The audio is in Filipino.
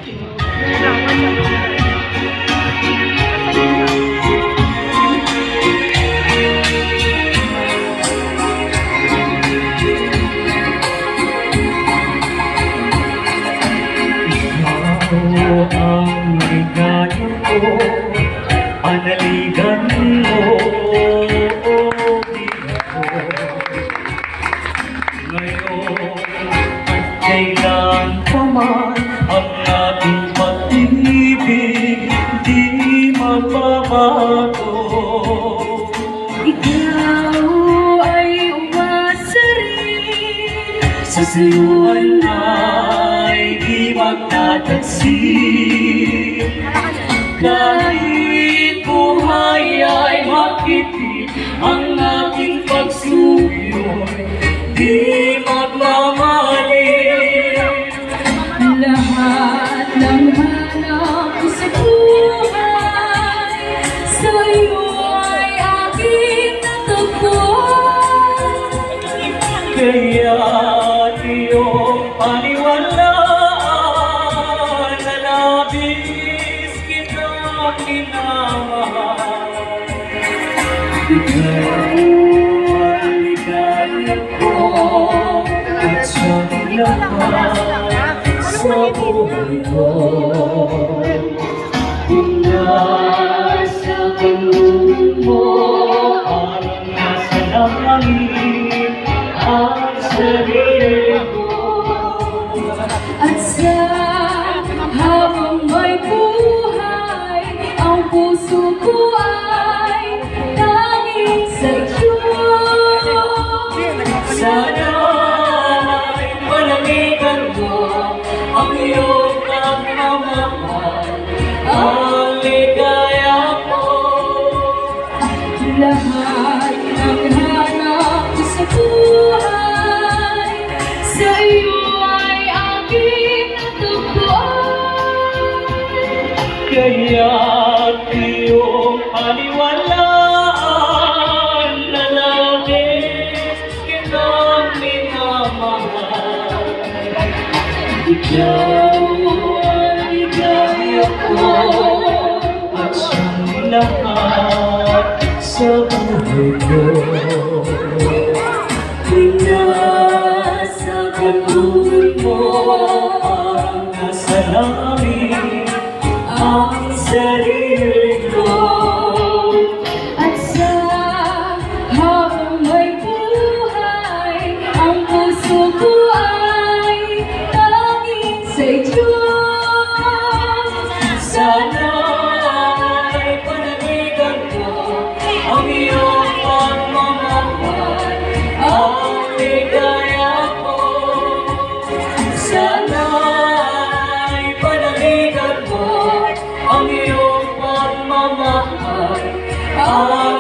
Ang ligaya ko, panaligan mo, ngayon at kailan pa man ang ating pag-ibig di magbabago. Ikaw ay umasa rin Sa siyuan ay di magtataksik. Kahit buhay ay makitig, ang ating pagsuyo'y di magmamaling. lahat ng hanap ko sa buhay, sa iyo ay aking natagpuan. Kaya iyong paniwalaan na labis kitang minamahal. Ikaw ang ligaya ko at siyang lahat sa buhay ko. Kung nasa kalooban mo, parang nasa langit ang sarili ko. At sa habang may buhay, ang puso ko ay tanging sa iyo. Sana ay panaligan mo ang iyong pagmamahal, ang ligaya ko. Lahat ng hanap ko sa buhay, sa iyo ay aking natagpuan. Kaya't iyong paniwalaan na labis kitang minamahal. Ikaw ang ligaya ko at siyang lahat sa buhay ko. Kung nasa kalooban mo, parang nasa langit ang sarili ko. At sa habang may buhay, ang puso ko ay tanging sa iyo. Sana ay panaligan mo ang iyong pagmamahal, ang ligaya ko. Sana ay panaligan mo ang iyong pagmamahal, ang